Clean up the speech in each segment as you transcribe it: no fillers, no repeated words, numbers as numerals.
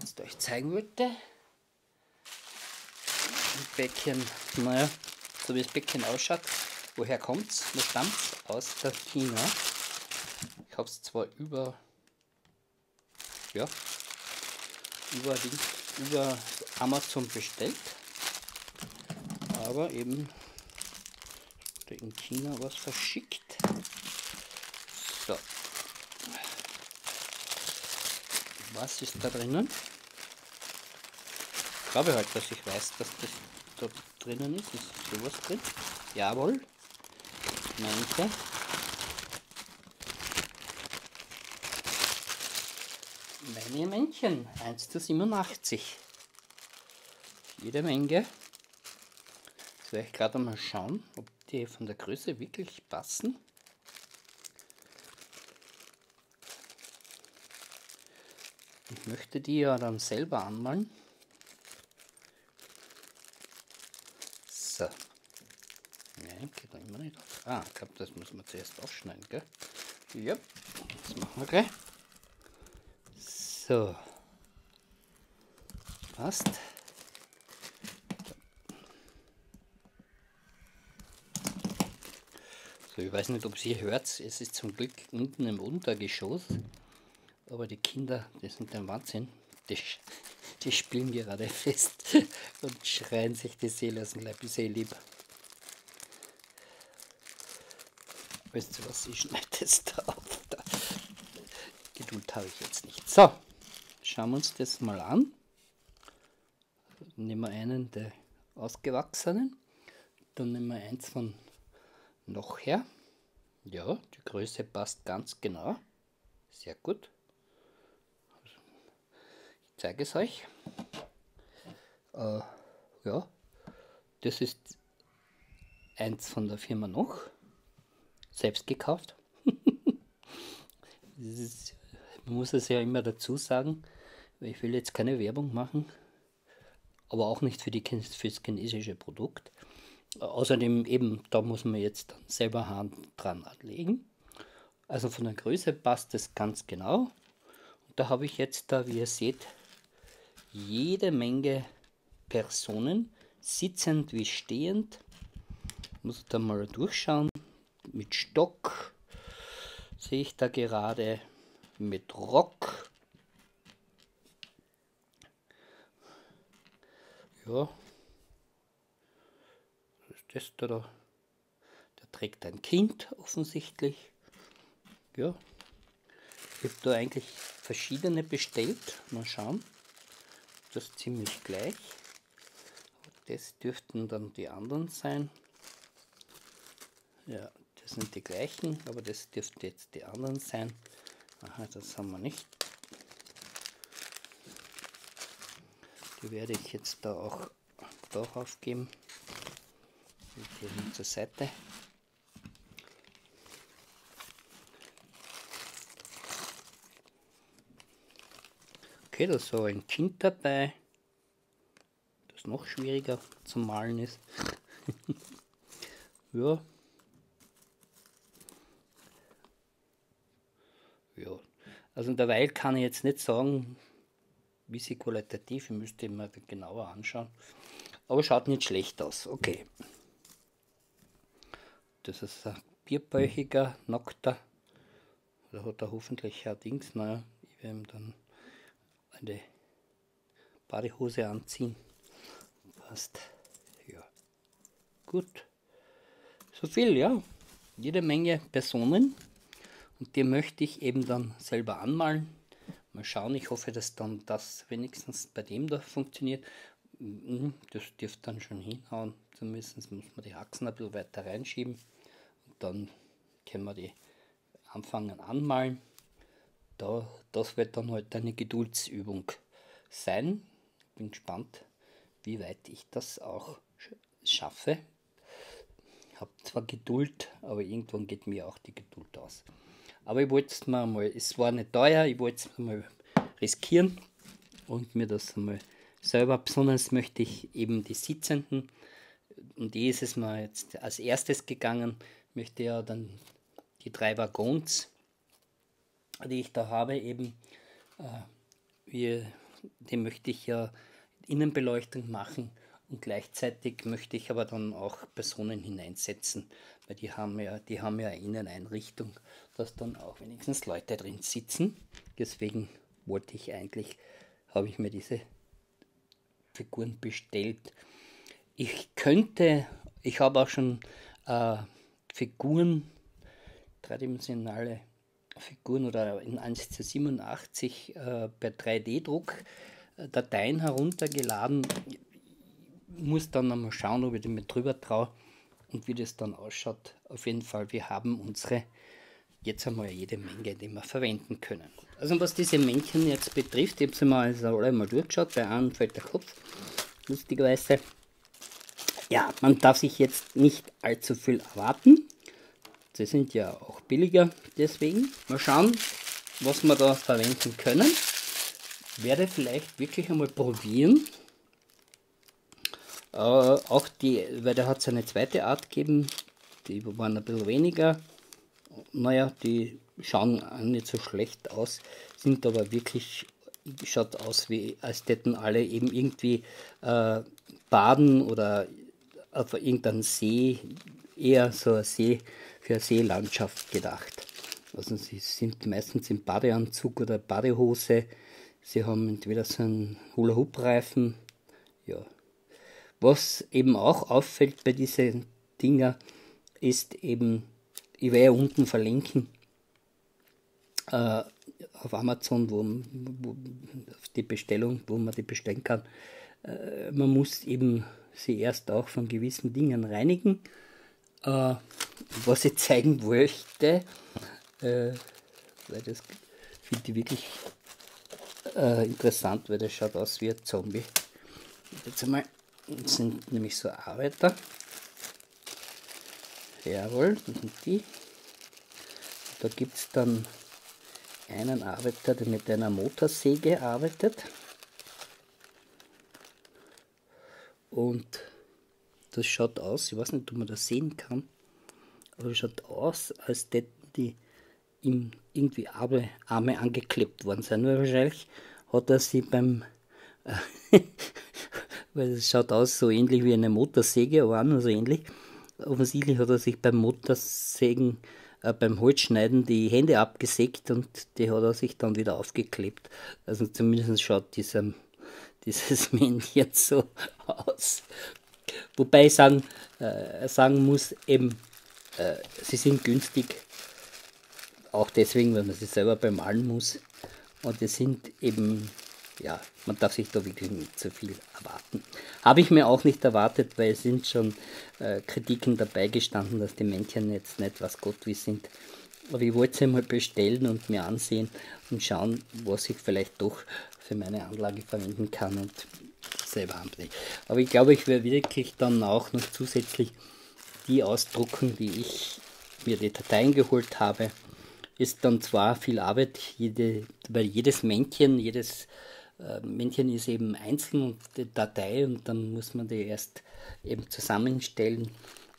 jetzt euch zeigen wollte. Ein Bäckchen, naja, so wie das Bäckchen ausschaut. Woher kommt es? Wo stammt es? Aus der China. Ich habe es zwar über Amazon bestellt, aber eben in China was verschickt. So. Was ist da drinnen? Ich glaube halt, dass ich weiß, dass das da drinnen ist. Ist sowas drin? Jawohl. Manche. Meine Männchen. 1:87. Jede Menge. Jetzt werde ich gerade mal schauen, ob die von der Größe wirklich passen. Ich möchte die ja dann selber anmalen. So. Nein, geht da immer nicht auf. Ah, ich glaube, das müssen wir zuerst aufschneiden, gell? Ja, das machen wir gleich. So. Passt. So, ich weiß nicht, ob ihr hört, es ist zum Glück unten im Untergeschoss. Aber die Kinder, die sind ein Wahnsinn. Die spielen gerade fest und schreien sich die Seele aus dem Leib. Ist eh lieb. Weißt du was, ich schneide das da auf. Geduld habe ich jetzt nicht. So, schauen wir uns das mal an. Nehmen wir einen der ausgewachsenen. Dann nehmen wir eins von noch her. Ja, die Größe passt ganz genau. Sehr gut. Ich zeige es euch. Ja, das ist eins von der Firma noch. Selbst gekauft. Man muss es ja immer dazu sagen, weil ich will jetzt keine Werbung machen, aber auch nicht für das chinesische Produkt. Außerdem eben, da muss man jetzt dann selber Hand dran anlegen. Also von der Größe passt es ganz genau. Und da habe ich jetzt da, wie ihr seht, jede Menge Personen, sitzend wie stehend. Muss da mal durchschauen. Mit Stock sehe ich da gerade, mit Rock. Ja, was ist das da? Der trägt ein Kind offensichtlich. Ja, ich habe da eigentlich verschiedene bestellt. Mal schauen, das ist ziemlich gleich. Das dürften dann die anderen sein. Ja, das sind die gleichen, aber das dürften jetzt die anderen sein. Aha, das haben wir nicht. Die werde ich jetzt da auch darauf geben. Die gehen zur Seite. Okay, da ist so ein Kind dabei, das noch schwieriger zu malen ist. Ja. Ja, also derweil kann ich jetzt nicht sagen, wie sie qualitativ, ich müsste mir genauer anschauen. Aber schaut nicht schlecht aus. Okay. Das ist ein vierbäuchiger, nackter. Da hat er hoffentlich ein Dings. Naja, ich werde ihm dann eine Badehose anziehen. Passt. Ja. Gut. So viel, ja. Jede Menge Personen. Und die möchte ich eben dann selber anmalen. Mal schauen, ich hoffe, dass dann das wenigstens bei dem da funktioniert. Das dürfte dann schon hinhauen. Zumindest muss man die Achsen ein bisschen weiter reinschieben. Und dann können wir die anfangen anmalen. Das wird dann halt eine Geduldsübung sein. Bin gespannt, wie weit ich das auch schaffe. Ich habe zwar Geduld, aber irgendwann geht mir auch die Geduld aus. Aber ich wollte es mal, es war nicht teuer, ich wollte es mal riskieren und mir das mal selber, besonders möchte ich eben die Sitzenden, und die ist es mal jetzt als erstes gegangen, möchte ja dann die 3 Waggons, die ich da habe, eben wie den möchte ich ja Innenbeleuchtung machen und gleichzeitig möchte ich aber dann auch Personen hineinsetzen, weil die haben ja eine Inneneinrichtung, dass dann auch wenigstens Leute drin sitzen. Deswegen habe ich mir diese Figuren bestellt. Ich habe auch schon Figuren, dreidimensionale Figuren oder in 1:87 per 3D-Druck Dateien heruntergeladen. Muss dann einmal schauen, ob ich mir drüber traue und wie das dann ausschaut. Auf jeden Fall, wir haben unsere jetzt einmal jede Menge, die wir verwenden können. Also was diese Männchen jetzt betrifft, ich habe sie mal alle mal durchgeschaut, bei einem fällt der Kopf, lustigerweise. Ja, man darf sich jetzt nicht allzu viel erwarten. Sie sind ja auch billiger, deswegen. Mal schauen, was wir da verwenden können. Werde vielleicht wirklich einmal probieren. Auch weil da hat es eine zweite Art gegeben, die waren ein bisschen weniger. Naja, die schauen nicht so schlecht aus, sind aber wirklich, schaut aus wie, als hätten alle eben irgendwie baden oder auf irgendeinem See, eher so ein See, für eine Seelandschaft gedacht. Also sie sind meistens im Badeanzug oder Badehose, sie haben entweder so einen Hula-Hoop-Reifen, ja. Was eben auch auffällt bei diesen Dinger, ist eben, ich werde ja unten verlinken, auf Amazon, wo auf die Bestellung, wo man die bestellen kann. Man muss eben sie erst auch von gewissen Dingen reinigen. Was ich zeigen wollte, weil das finde ich wirklich interessant, weil das schaut aus wie ein Zombie. Jetzt einmal, das sind nämlich so Arbeiter. Jawohl, das sind die. Da gibt es dann einen Arbeiter, der mit einer Motorsäge arbeitet. Und das schaut aus, ich weiß nicht, ob man das sehen kann, aber es schaut aus, als hätten die ihm irgendwie Arme angeklebt worden sein. Nur wahrscheinlich hat er sie weil es schaut aus so ähnlich wie eine Motorsäge, aber auch nur so ähnlich. Offensichtlich hat er sich beim Motorsägen, beim Holzschneiden die Hände abgesägt und die hat er sich dann wieder aufgeklebt. Also zumindest schaut dieses Männchen so aus. Wobei ich sagen muss, eben, sie sind günstig, auch deswegen, weil man sie selber bemalen muss. Und es sind eben, ja, man darf sich da wirklich nicht so viel erwarten. Habe ich mir auch nicht erwartet, weil es sind schon Kritiken dabei gestanden, dass die Männchen jetzt nicht was Gott wie sind. Aber ich wollte sie mal bestellen und mir ansehen und schauen, was ich vielleicht doch für meine Anlage verwenden kann und selber anbringen. Aber ich glaube, ich werde wirklich dann auch noch zusätzlich die ausdrucken, die ich mir die Dateien geholt habe. Ist dann zwar viel Arbeit, weil jedes Männchen ist eben einzeln und die Datei und dann muss man die erst eben zusammenstellen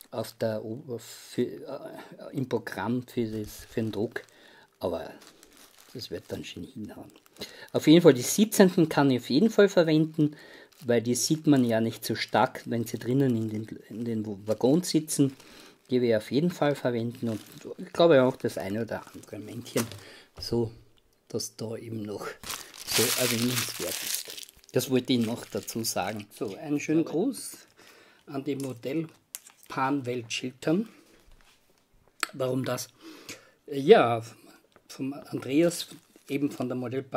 im Programm für den Druck, aber das wird dann schon hinhauen. Auf jeden Fall, die Sitzenden kann ich auf jeden Fall verwenden, weil die sieht man ja nicht so stark, wenn sie drinnen in den Waggon sitzen. Die werde ich auf jeden Fall verwenden und ich glaube auch das eine oder andere Männchen, so dass da eben noch so erwähnenswert ist. Das wollte ich noch dazu sagen. So, einen schönen Gruß an die Modellbahnwelt-Schiltern. Warum das? Ja, vom Andreas, eben von der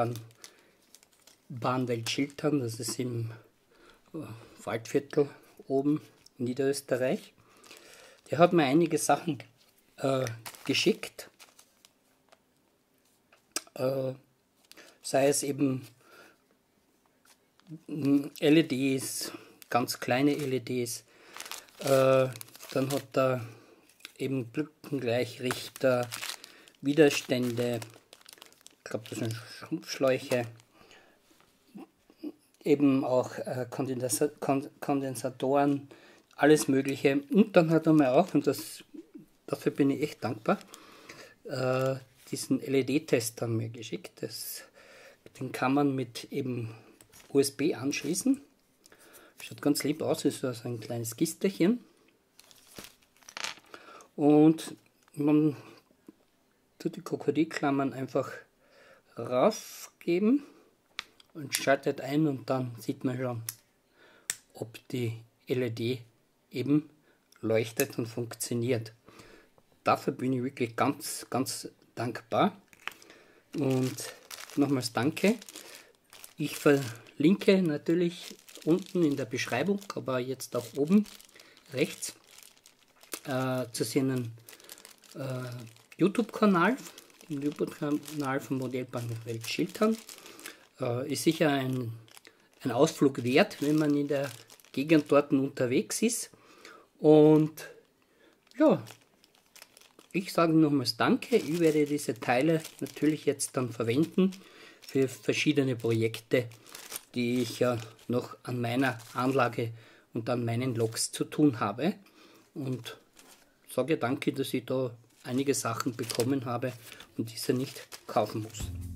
Modellbahnwelt-Schiltern, das ist im Waldviertel oben in Niederösterreich. Der hat mir einige Sachen geschickt, sei es eben LEDs, ganz kleine LEDs, dann hat er eben Blückengleichrichter, Widerstände, ich glaube das sind Schrumpfschläuche, eben auch Kondensatoren, alles Mögliche. Und dann hat er mir auch, und dafür bin ich echt dankbar, diesen LED-Tester mir geschickt. Den kann man mit eben USB anschließen. Schaut ganz lieb aus, ist also ein kleines Gisterchen. Und man tut die Krokodilklammern einfach rausgeben und schaltet ein und dann sieht man schon, ob die LED eben leuchtet und funktioniert. Dafür bin ich wirklich ganz, ganz dankbar. Und nochmals danke. Ich verlinke natürlich unten in der Beschreibung, aber jetzt auch oben rechts zu seinem YouTube-Kanal, dem YouTube-Kanal von Modellbahnhof Schiltern. Ist sicher ein Ausflug wert, wenn man in der Gegend dort unterwegs ist. Und ja, ich sage nochmals danke. Ich werde diese Teile natürlich jetzt dann verwenden für verschiedene Projekte, die ich ja noch an meiner Anlage und an meinen Loks zu tun habe. Und sage danke, dass ich da einige Sachen bekommen habe und diese nicht kaufen muss.